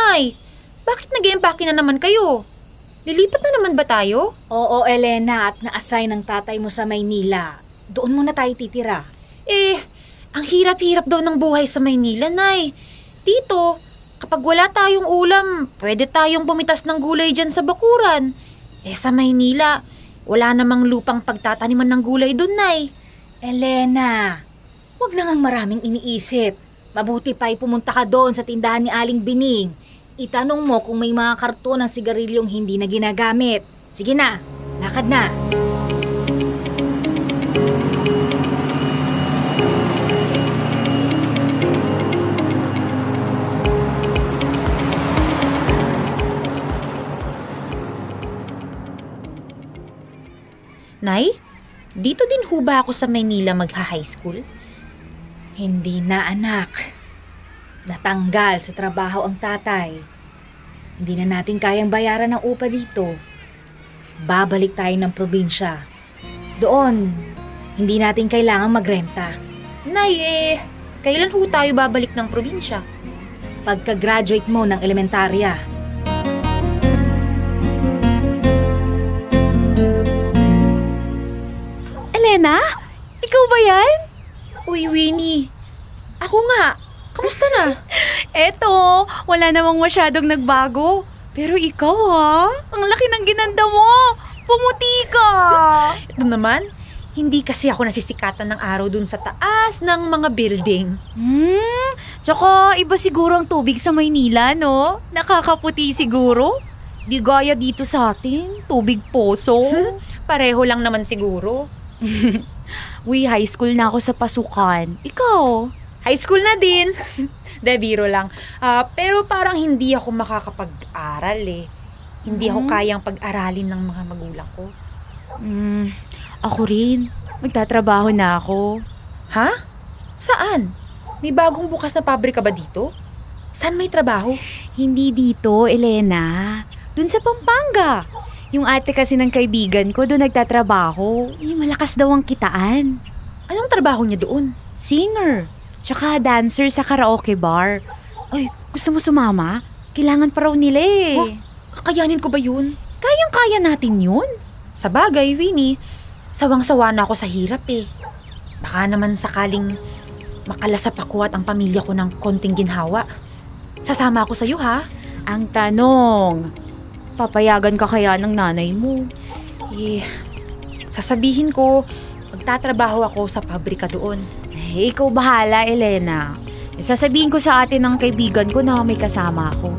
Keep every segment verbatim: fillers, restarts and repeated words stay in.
Nay, bakit nag-e-empake na naman kayo? Lilipat na naman ba tayo? Oo, Elena, at na-assign ng tatay mo sa Maynila. Doon muna tayo titira. Eh, ang hirap-hirap daw ng buhay sa Maynila, Nay. Dito, kapag wala tayong ulam, pwede tayong pumitas ng gulay dyan sa bakuran. Eh sa Maynila, wala namang lupang pagtataniman ng gulay dun, Nay. Elena, wag na ngang maraming iniisip. Mabuti pa'y pumunta ka doon sa tindahan ni Aling Bining. Itanong mo kung may mga karton ng sigarilyong hindi na ginagamit. Sige na, lakad na. Nay, dito din ho ba ako sa Maynila magha-high school? Hindi na, anak. Natanggal sa trabaho ang tatay. Hindi na natin kayang bayaran ng upa dito. Babalik tayo ng probinsya. Doon, hindi natin kailangang magrenta. Nay, eh, kailan ho tayo babalik ng probinsya? Pagka-graduate mo ng elementarya. Elena? Ikaw ba yan? Uy, Winnie. Ako nga. Kamusta na? Eto, wala namang masyadong nagbago. Pero ikaw ha, ang laki ng ginanda mo. Pumuti ka. Ito naman, hindi kasi ako nasisikatan ng araw dun sa taas ng mga building. Hmm, tsaka iba siguro ang tubig sa Maynila, no? Nakakaputi siguro. Di gaya dito sa atin, tubig poso. Pareho lang naman siguro. Uy, high school na ako sa pasukan. Ikaw? High school na din. De, biro lang. Uh, pero parang hindi ako makakapag-aral eh. Hindi ako Hmm? kayang pag-aralin ng mga magulang ko. Hmm, ako rin. Magtatrabaho na ako. Ha? Saan? May bagong bukas na pabrika ba dito? Saan may trabaho? Hindi dito, Elena. Dun sa Pampanga. Yung ate kasi ng kaibigan ko doon nagtatrabaho. Yung malakas daw ang kitaan. Anong trabaho niya doon? Singer. Tsaka dancer sa karaoke bar. Ay, gusto mo sumama? Kailangan pa raw nila eh. Huh? Kakayanin ko ba yun? Kayang-kaya natin yun. Sa bagay, Winnie. Sawang-sawa na ako sa hirap eh. Baka naman sakaling makalasap ako at ang pamilya ko ng konting ginhawa. Sasama ako sa'yo ha? Ang tanong, papayagan ka kaya ng nanay mo? Eh, sasabihin ko, magtatrabaho ako sa pabrika doon. Eh, ikaw bahala, Elena. Sasabihin ko sa atin ng kaibigan ko na may kasama ako.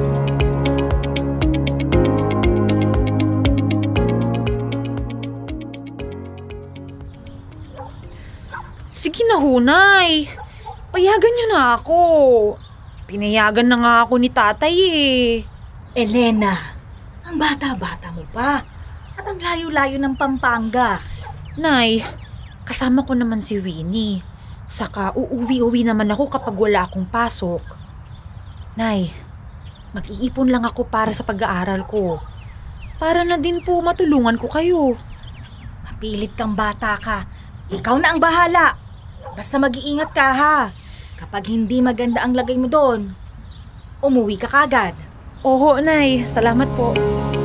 Sige na hunay. Payagan niyo na ako. Pinayagan na nga ako ni tatay eh. Elena, ang bata-bata mo pa. At ang layo-layo ng Pampanga. Nay, kasama ko naman si Winnie. Saka uuwi-uwi naman ako kapag wala akong pasok. Nay, mag-iipon lang ako para sa pag-aaral ko. Para na din po matulungan ko kayo. Mapilit kang bata ka. Ikaw na ang bahala. Basta mag-iingat ka ha. Kapag hindi maganda ang lagay mo doon, umuwi ka kagad. Oo, Nay. Salamat po.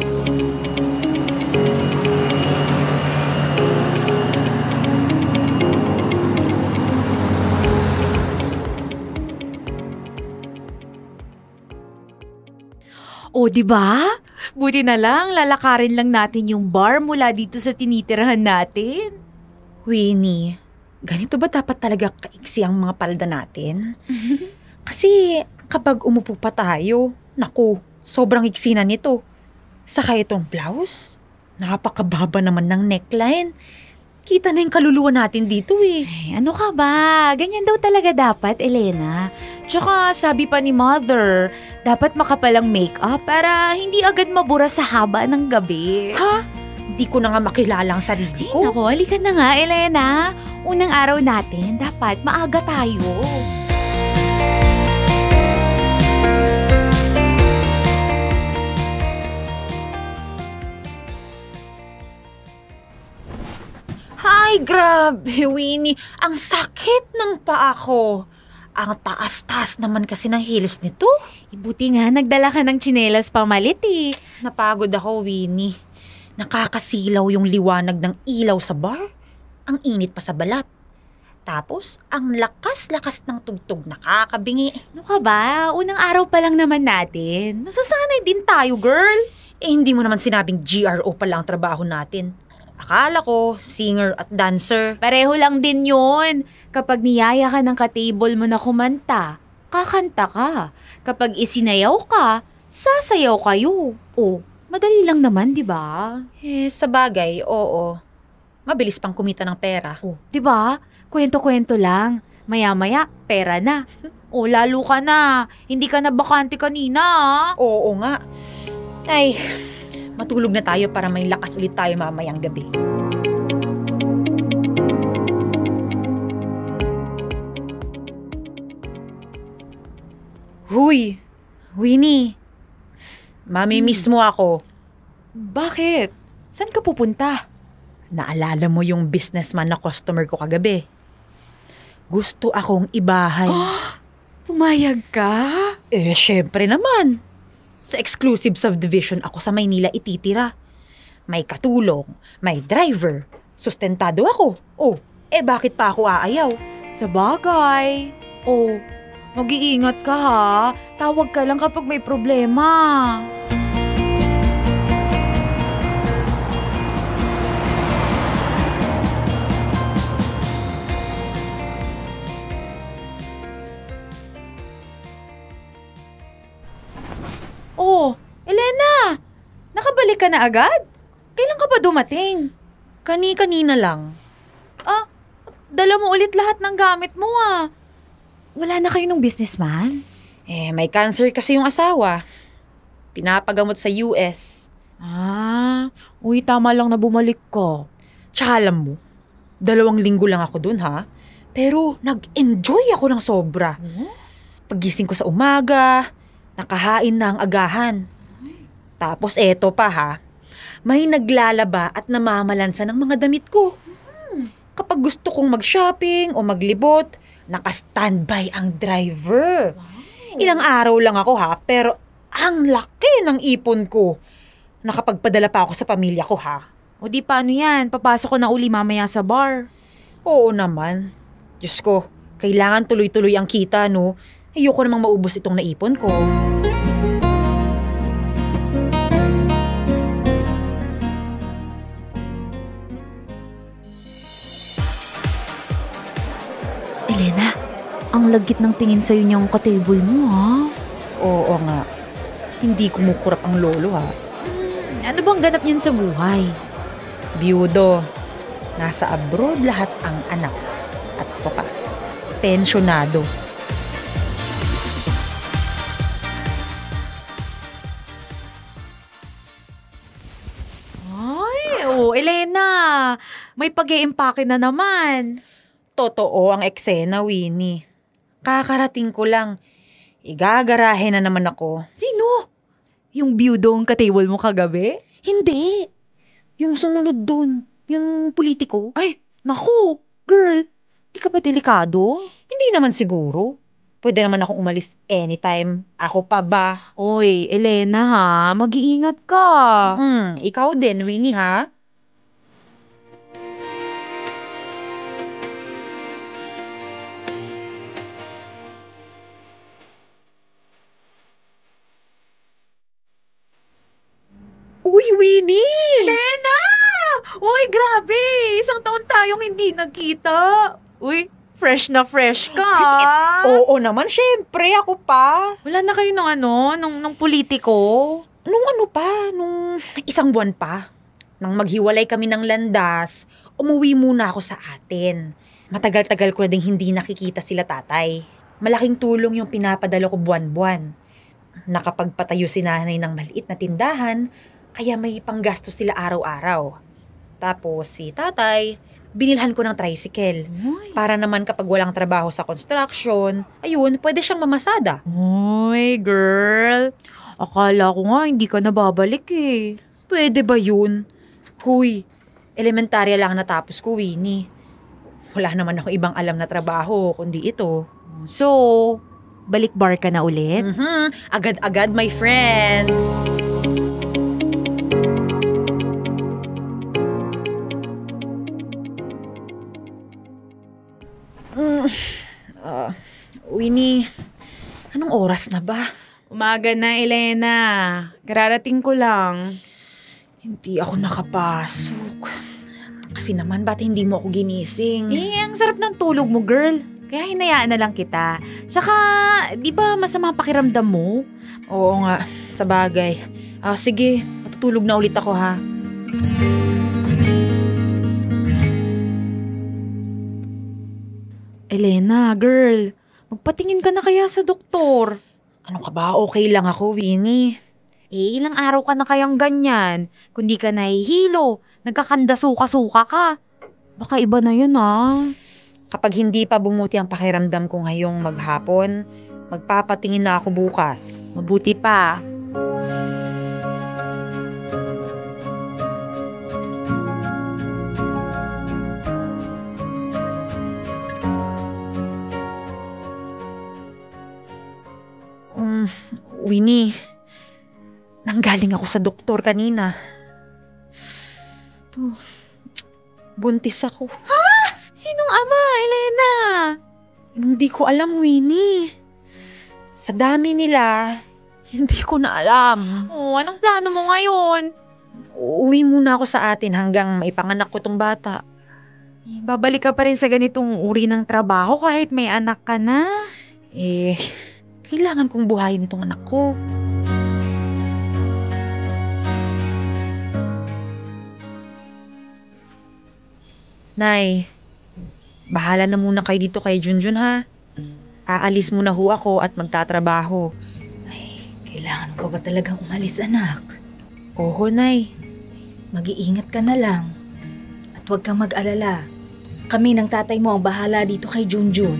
O, di ba? Buti na lang, lalakarin lang natin yung bar mula dito sa tinitirahan natin. Winnie, ganito ba dapat talaga kaiksi ang mga palda natin? Kasi kapag umupo pa tayo, naku, sobrang iksi na nito. Saka itong blouse, napakababa naman ng neckline. Kita na yung kaluluwa natin dito eh. Ay, ano ka ba? Ganyan daw talaga dapat, Elena. Tsaka sabi pa ni Mother, dapat makapalang make-up para hindi agad mabura sa haba ng gabi. Ha? Hindi ko na nga makilala ang sarili ko. Ay, naku, halika na nga, Elena. Unang araw natin, dapat maaga tayo. Ay, grabe, Winnie. Ang sakit ng paa ko. Ang taas-taas naman kasi ng heels nito. Ibuti nga, nagdala ka ng tsinelas pamalit eh. Napagod ako, Winnie. Nakakasilaw yung liwanag ng ilaw sa bar. Ang init pa sa balat. Tapos, ang lakas-lakas ng tugtog nakakabingi. Ano ka ba? Unang araw pa lang naman natin. Masasanay din tayo, girl. Eh, hindi mo naman sinabing G R O pala ang trabaho natin. Akala ko, singer at dancer. Pareho lang din yun. Kapag niyaya ka ng ka-table mo na kumanta, kakanta ka. Kapag isinayaw ka, sasayaw kayo. O, madali lang naman, di ba? Eh, sa bagay, oo. Mabilis pang kumita ng pera. O, di ba? Kwento-kwento lang. Maya-maya, pera na. O, lalo ka na. Hindi ka na bakante kanina, ah. Oo nga. Ay, matulog na tayo para may lakas ulit tayo mamayang gabi. Huy! Winnie! Mami-miss mo ako. Bakit? Saan ka pupunta? Naalala mo yung businessman na customer ko kagabi? Gusto akong ibahay. Pumayag ka? Eh, syempre naman. Sa exclusive subdivision ako sa Maynila ititira. May katulong, may driver, sustentado ako. Oh, eh bakit pa ako aayaw? Sa bagay. Oh, mag-iingat ka ha. Tawag ka lang kapag may problema. Oh, Elena! Nakabalik ka na agad? Kailan ka pa dumating? Kani-kanina lang. Ah, dala mo ulit lahat ng gamit mo ah. Wala na kayo ng businessman? Eh, may cancer kasi yung asawa. Pinapagamot sa U S. Ah, uy, tama lang na bumalik ka. Tsaka alam mo, dalawang linggo lang ako dun ha. Pero nag-enjoy ako ng sobra. Pagising ko sa umaga, nakahain na ang agahan. Tapos eto pa ha, may naglalaba at namamalansa ng mga damit ko. Kapag gusto kong mag-shopping o maglibot, naka-standby ang driver. Ilang araw lang ako ha, pero ang laki ng ipon ko. Nakapagpadala pa ako sa pamilya ko ha. O di paano yan? Papasok ko na uli mamaya sa bar. Oo naman. Diyos ko, kailangan tuloy-tuloy ang kita no. Ayoko namang maubos itong naipon ko. Elena, ang lagit ng tingin sa'yo niyang ka-table mo ha. Oo nga. Hindi kumukurap ang lolo ha. Ano bang ganap niyan sa buhay? Biyudo. Nasa abroad lahat ang anak. At to pa, pensyonado. Ay, oh Elena, may pag-iimpake na naman. Totoo ang eksena, Winnie. Kakarating ko lang. Igagarahe na naman ako. Sino? Yung biyudong ka-table mo kagabi? Hindi. Yung sumunod dun. Yung politiko. Ay, naku, girl, di ka ba delikado? Hindi naman siguro. Pwede naman akong umalis anytime. Ako pa ba? Oy, Elena ha, mag-iingat ka. Hmm, ikaw din, Winnie ha? Uy, Winnie! Elena! Uy, grabe! Isang taon tayong hindi nagkita. Uy, fresh na fresh ka. Oo naman, syempre. Ako pa. Wala na kayo nung ano, nung, nung politiko? Nung ano pa, nung isang buwan pa. Nang maghiwalay kami ng landas, umuwi muna ako sa atin. Matagal-tagal ko na ding hindi nakikita sila tatay. Malaking tulong yung pinapadala ko buwan-buwan. Nakapagpatayo si nanay ng maliit na tindahan, kaya may panggastos sila araw-araw. Tapos si tatay, binilhan ko ng tricycle. Uy. Para naman kapag walang trabaho sa construction, ayun, pwede siyang mamasada. Uy, girl. Akala ko nga hindi ka nababalik eh. Pwede ba yun? Huy, elementarya lang natapos ko, Winnie. Wala naman ako ibang alam na trabaho, kundi ito. So, balik bar ka na ulit? Mhm. Agad-agad, my friend. Mm. Ah, Winnie, anong oras na ba? Umaga na, Elena. Kararating ko lang. Hindi ako nakapasok. Kasi naman, ba't hindi mo ako ginising? Eh, ang sarap ng tulog mo, girl. Kaya hinayaan na lang kita. Tsaka, di ba masama ang pakiramdam mo? Oo nga, sa bagay. Ah, sige, matutulog na ulit ako ha. Elena, girl, magpatingin ka na kaya sa doktor. Ano ka ba? Okay lang ako, Winnie. Eh, ilang araw ka na kayang ganyan. Kung di ka nahihilo, nagkakanda-suka-suka ka. Baka iba na yun ah. Kapag hindi pa bumuti ang pakiramdam ko ngayong maghapon, magpapatingin na ako bukas. Mabuti pa. Um, Winnie, nanggaling ako sa doktor kanina. To, buntis ako. Sinong ama, Elena? Hindi ko alam, Winnie. Sa dami nila, hindi ko na alam. Oh, anong plano mo ngayon? Uuwi muna ako sa atin hanggang maipanganak ko tong bata. Eh, babalik ka pa rin sa ganitong uri ng trabaho kahit may anak ka na. Eh, kailangan kong buhayin itong anak ko. Nay, bahala na muna kayo dito kay Junjun ha. Aalis muna ho ako at magtatrabaho. Kailangan mo ba talagang umalis, anak? Oho, Nay. Mag-iingat ka na lang. At huwag kang mag-alala. Kami ng tatay mo ang bahala dito kay Junjun.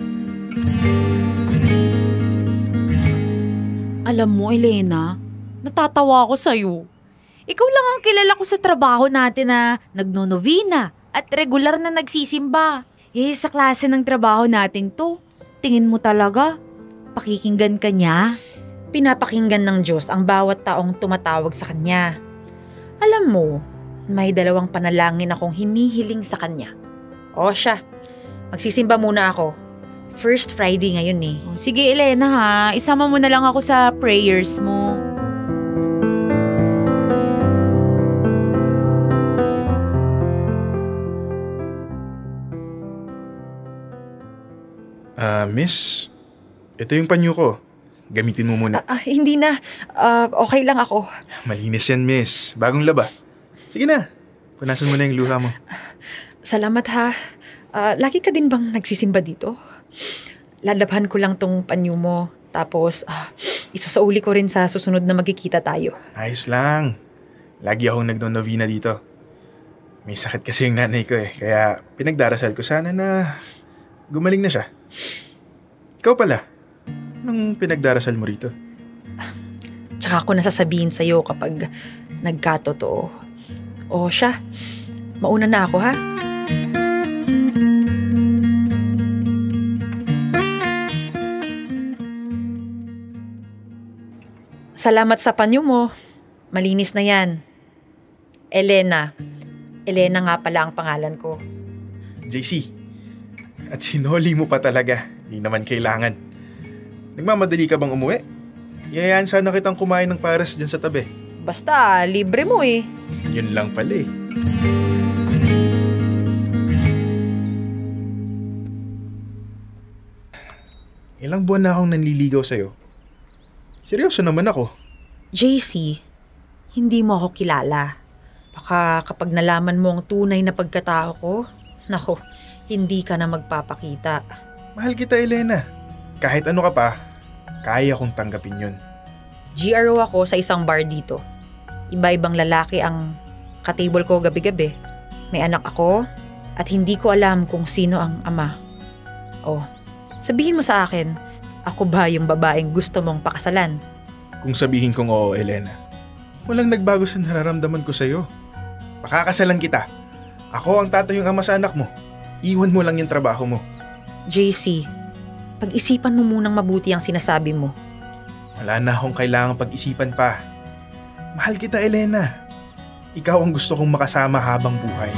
Alam mo, Elena, natatawa ako sa'yo. Ikaw lang ang kilala ko sa trabaho natin na nagnonovina at regular na nagsisimba. Eh, sa klase ng trabaho natin to, tingin mo talaga, pakikinggan ka niya? Pinapakinggan ng Diyos ang bawat taong tumatawag sa Kanya. Alam mo, may dalawang panalangin akong hinihiling sa Kanya. O siya, magsisimba muna ako. First Friday ngayon eh. Oh, sige, Elena ha, isama mo na lang ako sa prayers mo. Ah, miss, ito yung panyo ko. Gamitin mo muna. Ah, ah, hindi na. Ah, okay lang ako. Malinis yan, miss. Bagong laba. Sige na, punasan mo na yung luha mo. Salamat ha. Ah, lagi ka din bang nagsisimba dito? Lalabhan ko lang tong panyo mo. Tapos, ah, isusauli ko rin sa susunod na magkikita tayo. Ayos lang. Lagi akong nagno-novena dito. May sakit kasi yung nanay ko eh. Kaya pinagdarasal ko sana na gumaling na siya. Ikaw pala, anong pinagdarasal mo rito? Tsaka ako nasasabihin sa'yo kapag nagkatotoo. O siya, mauna na ako ha. Salamat sa panyo mo. Malinis na yan. Elena. Elena nga pala ang pangalan ko. J C, at sinoli mo pa talaga. Di naman kailangan. Nagmamadali ka bang umuwi? Yayaan sana kitang kumain ng pares dyan sa tabi. Basta, libre mo eh. Yun lang pala eh. Ilang buwan na akong nanliligaw sa'yo. Seryoso naman ako. J C, hindi mo ako kilala. Baka kapag nalaman mo ang tunay na pagkatao ko, nako, hindi ka na magpapakita. Mahal kita, Elena. Kahit ano ka pa, kaya kong tanggapin yun. G R O ako sa isang bar dito. Iba-ibang lalaki ang katable ko gabi-gabi. May anak ako at hindi ko alam kung sino ang ama. Oh, sabihin mo sa akin, ako ba yung babaeng gusto mong pakasalan? Kung sabihin kong oo, Elena, walang nagbago sa nararamdaman ko sa'yo. Pakakasalan kita. Ako ang tatay yung ama sa anak mo. Iwan mo lang yung trabaho mo. J C, pag-isipan mo munang mabuti ang sinasabi mo. Wala na akong kailangang pag-isipan pa. Mahal kita, Elena. Ikaw ang gusto kong makasama habang buhay.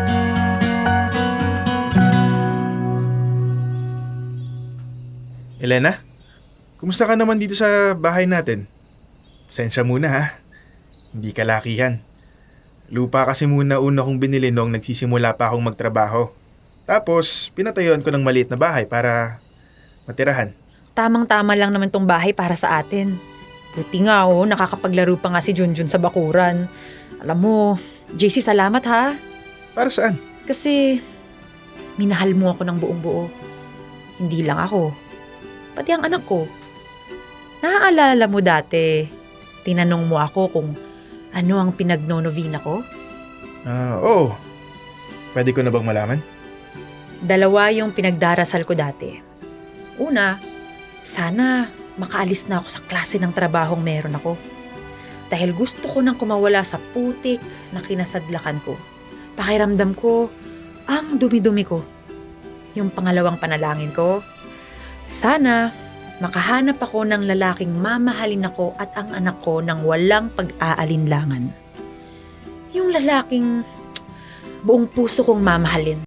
Elena, kumusta ka naman dito sa bahay natin? Pasensya muna ha. Hindi kalakihan. Lupa kasi muna una kong binili noong nagsisimula pa akong magtrabaho. Tapos, pinatayuan ko ng maliit na bahay para matirahan. Tamang-tama lang naman tong bahay para sa atin. Buti nga oh, nakakapaglaro pa nga si Junjun sa bakuran. Alam mo, J C, salamat ha. Para saan? Kasi, minahal mo ako ng buong buo. Hindi lang ako. Pati ang anak ko. Naaalala mo dati, tinanong mo ako kung ano ang pinagnonovena ko? Ah, uh, oo. Pwede ko na bang malaman? Dalawa yung pinagdarasal ko dati. Una, sana makaalis na ako sa klase ng trabahong meron ako. Dahil gusto ko nang kumawala sa putik na kinasadlakan ko. Pakiramdam ko, ang dumi-dumi ko. Yung pangalawang panalangin ko, sana makahanap ako ng lalaking mamahalin ako at ang anak ko ng walang pag-aalinlangan. Yung lalaking buong puso kong mamahalin.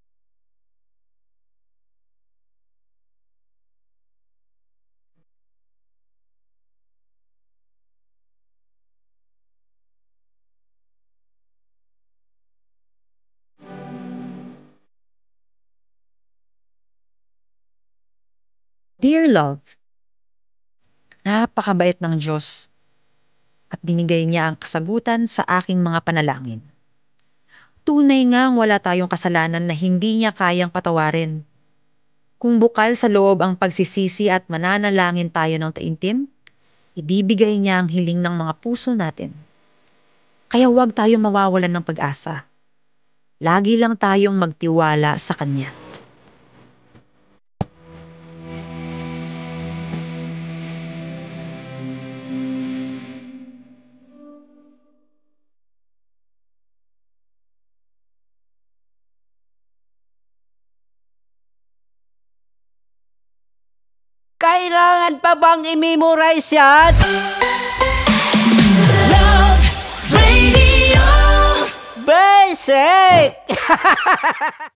Dear love, napakabait ng Diyos at binigay niya ang kasagutan sa aking mga panalangin. Tunay ngang wala tayong kasalanan na hindi niya kayang patawarin. Kung bukal sa loob ang pagsisisi at mananalangin tayo ng taimtim, ibibigay niya ang hiling ng mga puso natin. Kaya huwag tayong mawawalan ng pag-asa. Lagi lang tayong magtiwala sa Kanya. Kailangan pa bang i-memorize yan? Love Radio Basic!